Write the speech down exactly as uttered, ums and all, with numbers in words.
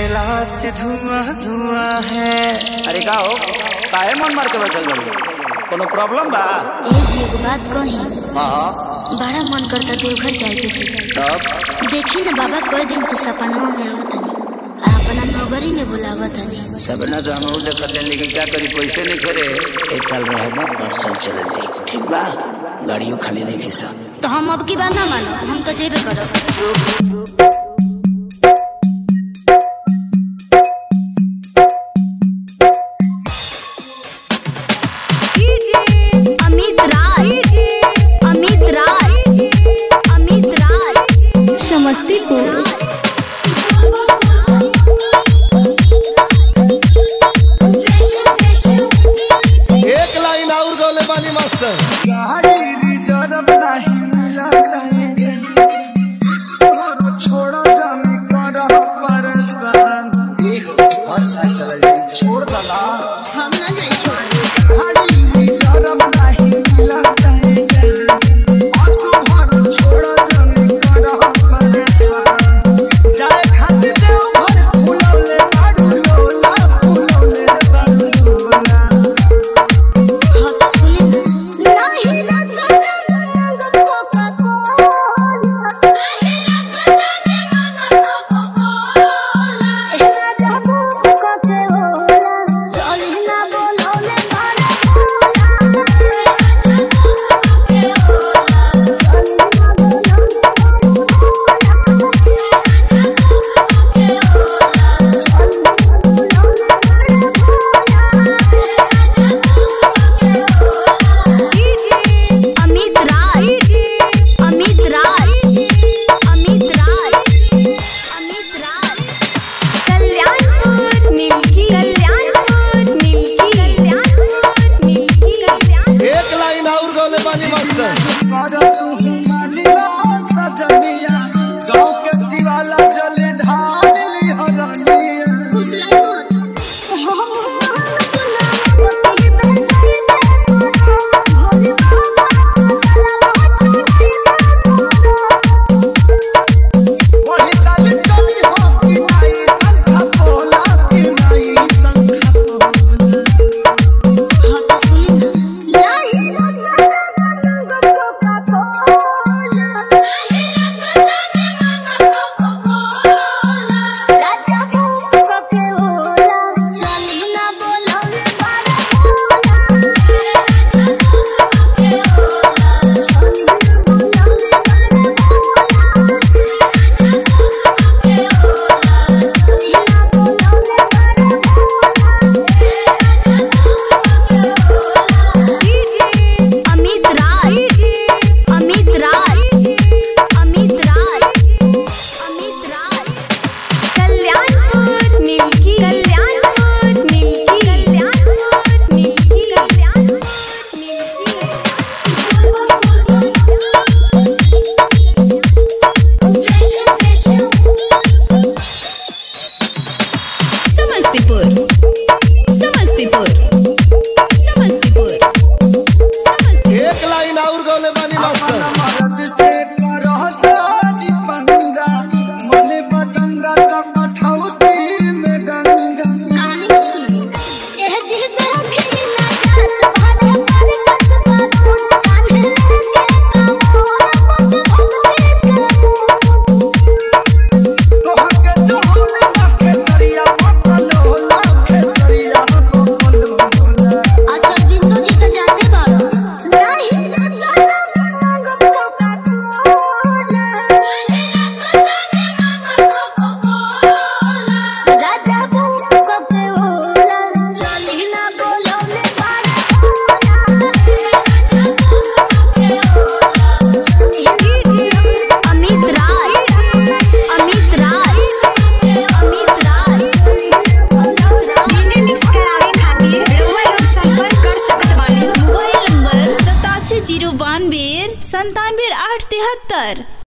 कैलाश धुआं धुआं है। अरे का हो काहे मन मार के बैठल बड़ी? कोनो प्रॉब्लम बा? ए जी एगो बात कही। हां बड़ा मन करता देवघर जाए के जी। तब देखी ना बाबा कई दिन से सपनवा में आवतनी अपना नगरी में बुलावतनी। सपना तो हम देखते हैं लेकिन क्या करी पैसे नहीं करे। इस साल रहेगा और साल चले जाए ठीक बा। गाड़ियों खाली नहीं खींचा तो हम अब की बार ना मानो हम तो जेबे करो।